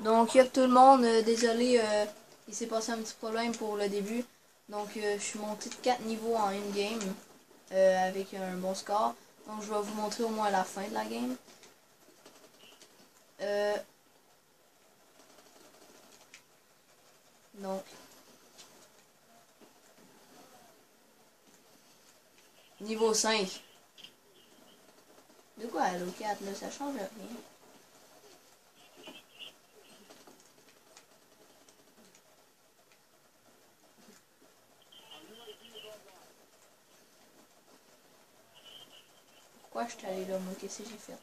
Donc, y'a tout le monde, désolé, il s'est passé un petit problème pour le début. Donc, je suis monté de 4 niveaux en une game, avec un bon score. Donc, je vais vous montrer au moins la fin de la game. Donc, niveau 5. De quoi, Halo 4, là, ça change rien. Pourquoi je suis allé là, moi? Qu'est-ce que j'ai fait?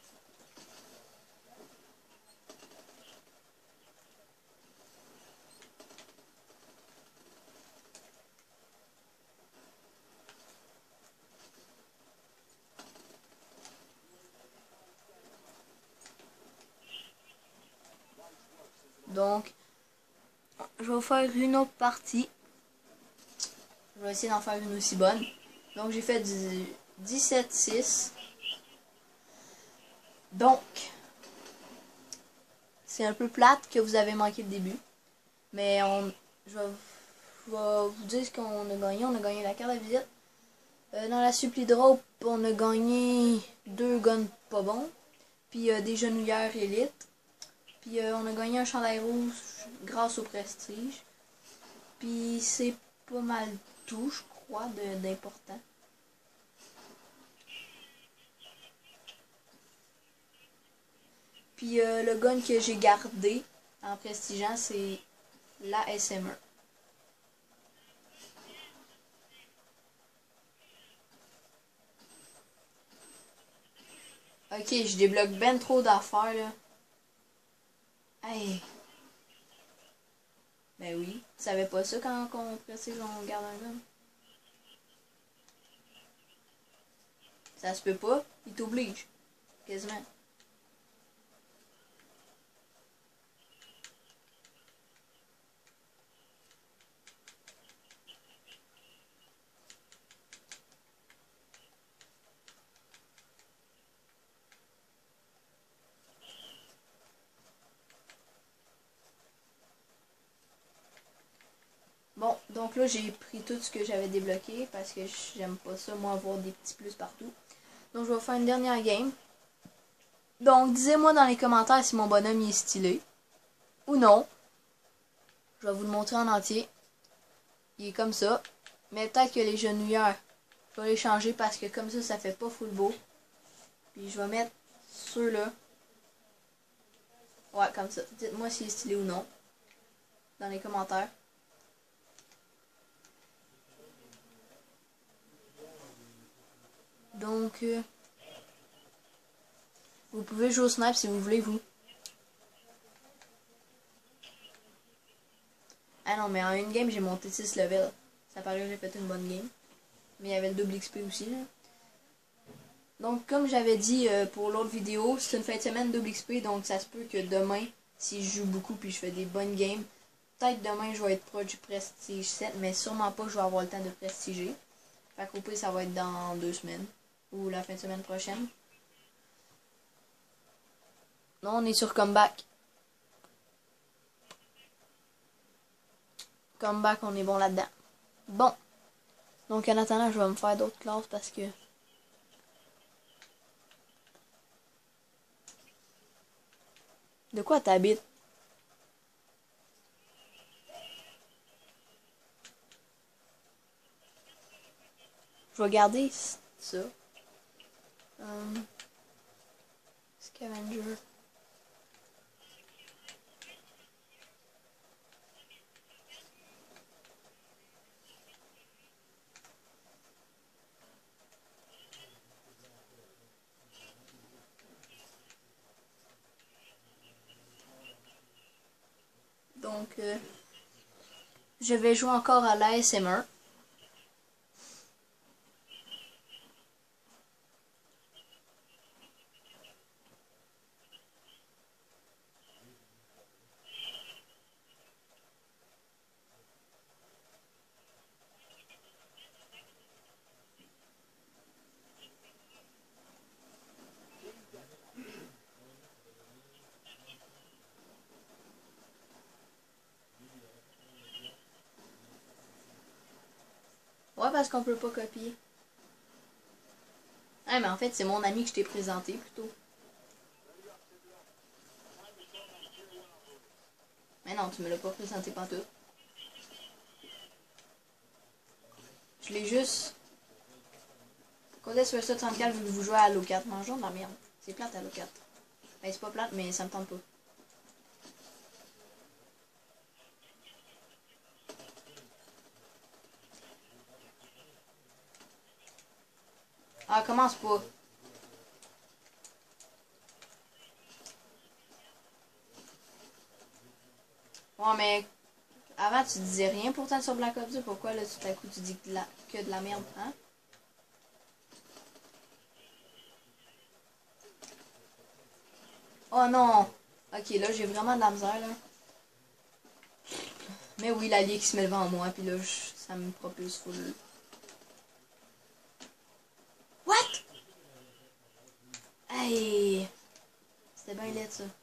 Donc, je vais vous faire une autre partie. Je vais essayer d'en faire une aussi bonne. Donc, j'ai fait du 17-6. Donc, c'est un peu plate que vous avez manqué le début. Mais je vais vous dire ce qu'on a gagné. On a gagné la carte de visite. Dans la suppli drop, on a gagné 2 guns pas bons. Puis des genouillères élites. Puis on a gagné un chandail rouge grâce au prestige. Puis c'est pas mal tout, je crois, d'important. Puis le gun que j'ai gardé en prestigeant, c'est la SME. Ok, je débloque ben trop d'affaires là. Hey. Ben oui, tu savais pas ça quand on prestige, on garde un gun. Ça se peut pas, il t'oblige. Quasiment. Bon, donc là j'ai pris tout ce que j'avais débloqué parce que j'aime pas ça, moi, avoir des petits plus partout. Donc je vais faire une dernière game. Donc disez-moi dans les commentaires si mon bonhomme il est stylé. Ou non. Je vais vous le montrer en entier. Il est comme ça. Mais peut-être que les genouillères, je vais les changer parce que comme ça fait pas full beau. Puis je vais mettre ceux-là. Ouais, comme ça. Dites-moi s'il est stylé ou non. Dans les commentaires. Donc, vous pouvez jouer au snipe si vous voulez, vous. Ah non, mais en une game, j'ai monté 6 levels. Ça paraît que j'ai fait une bonne game. Mais il y avait le double XP aussi, là. Donc, comme j'avais dit pour l'autre vidéo, c'est une fin de semaine double XP. Donc, ça se peut que demain, si je joue beaucoup puis je fais des bonnes games, peut-être demain, je vais être proche du Prestige 7. Mais sûrement pas que je vais avoir le temps de prestiger. Fait qu'au pire, ça va être dans 2 semaines. Ou la fin de semaine prochaine. Non, on est sur comeback. Comeback, on est bon là-dedans. Bon. Donc, en attendant, je vais me faire d'autres classes parce que... De quoi t'habites? Je vais garder ça. Scavenger. Donc, je vais jouer encore à l'ASMR. parce qu'on peut pas copier. Ah, mais en fait, c'est mon ami que je t'ai présenté plutôt. Mais non, tu me l'as pas présenté pantoute. Je l'ai juste... Codex Versa 34 vu que vous jouez à l'O4. Mangeons de la merde. C'est plate à l'O4. Ben, c'est pas plate, mais ça me tente pas. Ah, commence pas. Ouais, mais avant, tu disais rien pourtant sur Black Ops 2. Pourquoi, là, tout à coup, tu dis que de la merde, hein? Oh non! Ok, là, j'ai vraiment de la misère, là. Mais oui, l'allié qui se met devant moi, puis là, ça me propulse full. What? Hey! C'était bien laid, ça.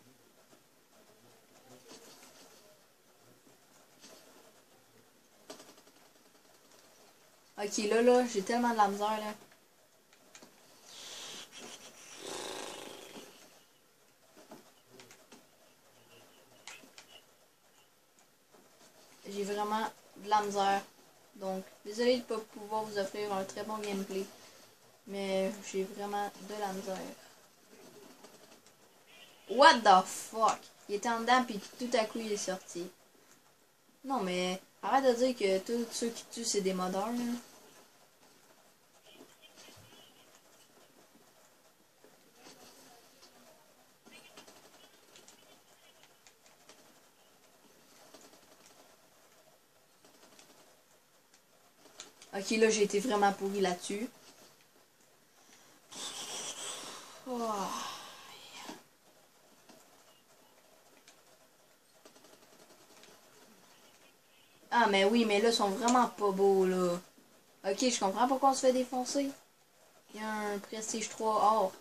Ok, là, j'ai tellement de la misère, là. J'ai vraiment de la misère. Donc, désolé de ne pas pouvoir vous offrir un très bon gameplay. Mais j'ai vraiment de la misère. What the fuck? Il était en dedans, puis tout à coup, il est sorti. Non, mais arrête de dire que tous ceux qui tuent, c'est des modeurs, là. Ok, là, j'ai été vraiment pourri là-dessus. Oh. Ah, mais oui, mais là, ils sont vraiment pas beaux, là. Ok, je comprends pourquoi on se fait défoncer. Il y a un Prestige 3 or.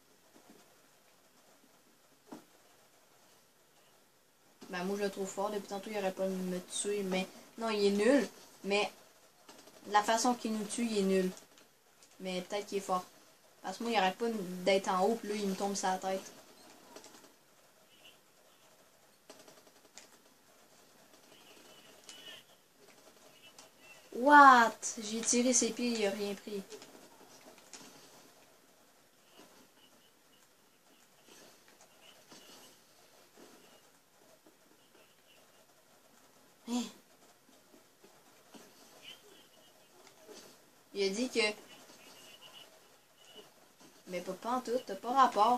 Ben, moi, je le trouve fort. Depuis tantôt, il aurait pas de me tuer, mais... Non, il est nul, mais... La façon qu'il nous tue, il est nul. Mais peut-être qu'il est fort. Parce que moi, il arrête pas d'être en haut, puis là, il me tombe sur la tête. What? J'ai tiré ses pieds, il a rien pris. Hein? Il a dit que... Mais pas en tout, t'as pas rapport.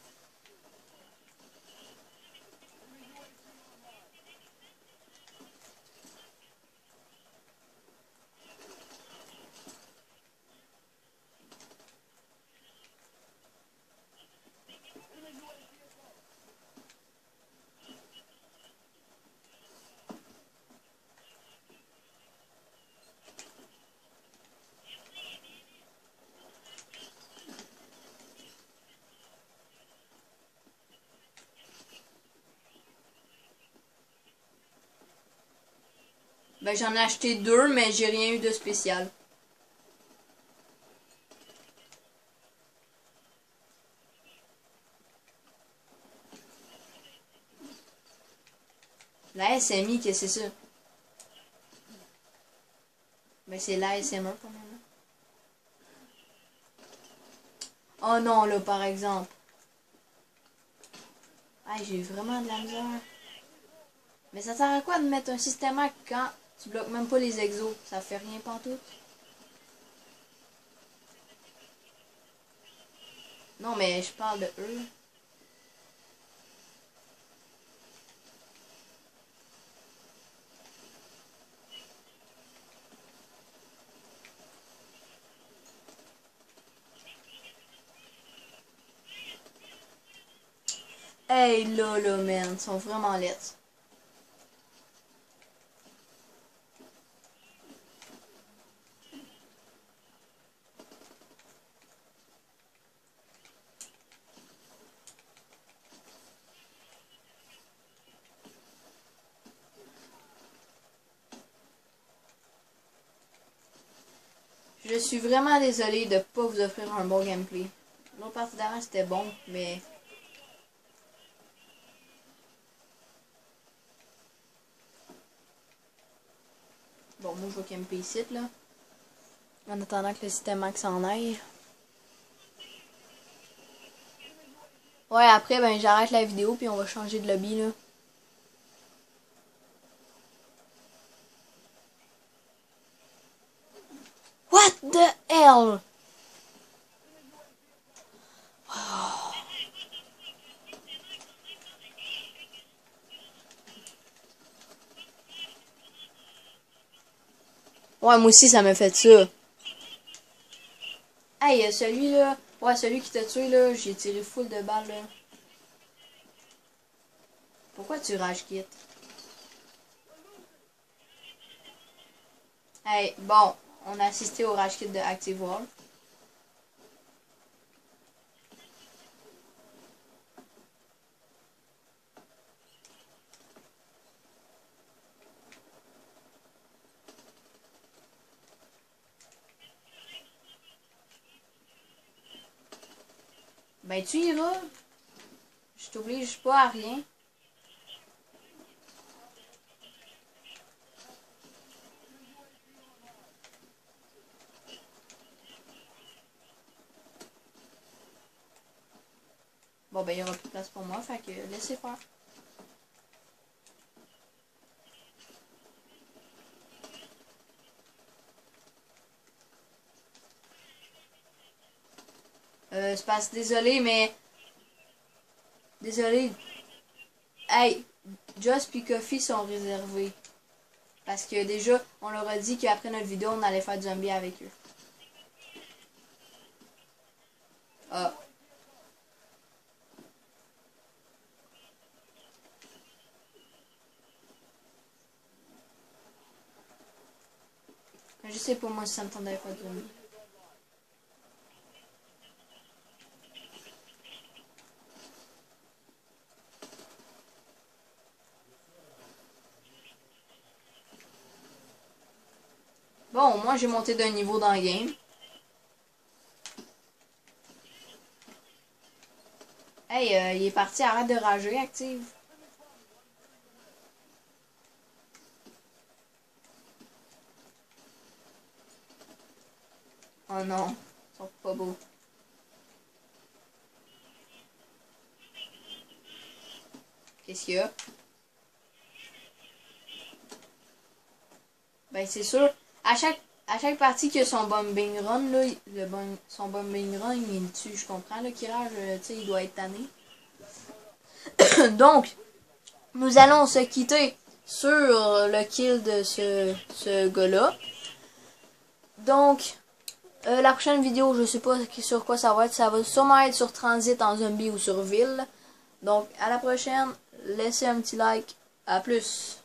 Ben, j'en ai acheté deux, mais j'ai rien eu de spécial. La SMI, qu'est-ce que c'est ça? Ben, c'est la SMA, quand même. Oh non, là, par exemple. Ah, j'ai eu vraiment de la misère. Mais ça sert à quoi de mettre un système hack quand tu bloques même pas les exos? Ça fait rien pantoute. Non, mais je parle de eux. Hey, là, man, ils sont vraiment laids. Je suis vraiment désolée de ne pas vous offrir un bon gameplay. L'autre partie d'avant c'était bon, mais... Bon, moi je vais camper ici, là. En attendant que le système max s'en aille. Ouais, après, ben j'arrête la vidéo, puis on va changer de lobby, là. What the hell? Ouais, moi aussi, ça m'a fait ça. Hey, celui-là... Ouais, celui qui t'a tué, là, j'ai tiré full de balles, là. Pourquoi tu rage quitte? Hey, bon, on a assisté au rage kit de Active World. Ben tu iras. Je t'oblige pas à rien. Bon ben il y aura plus de place pour moi, fait que laissez faire. C'est parce désolé mais... Désolé. Hey, Joss puis Coffee sont réservés. Parce que déjà, on leur a dit qu'après notre vidéo, on allait faire du zombie avec eux. Ah. Je sais pas moi si ça me tendait pas de zombie. Bon, moi j'ai monté d'un niveau dans le game. Hey, il est parti, arrête de rager, Active. Oh non, ils sont pas beaux. Qu'est-ce qu'il y a? Ben c'est sûr, à chaque partie qui a son bombing run, là, son bombing run, il me tue, je comprends, le Kirage, tu sais, il doit être tanné. Donc, nous allons se quitter sur le kill de ce gars-là. Donc, la prochaine vidéo, je sais pas sur quoi ça va être. Ça va sûrement être sur Transit en zombie ou sur ville. Donc, à la prochaine. Laissez un petit like. À plus.